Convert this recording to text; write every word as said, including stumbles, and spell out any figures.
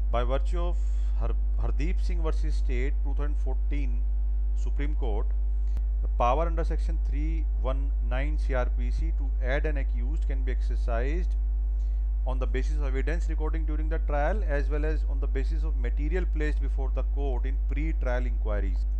By virtue of Har Hardeep Singh versus State twenty fourteen Supreme Court, the power under section three nineteen C R P C to add an accused can be exercised on the basis of evidence recording during the trial as well as on the basis of material placed before the court in pre-trial inquiries.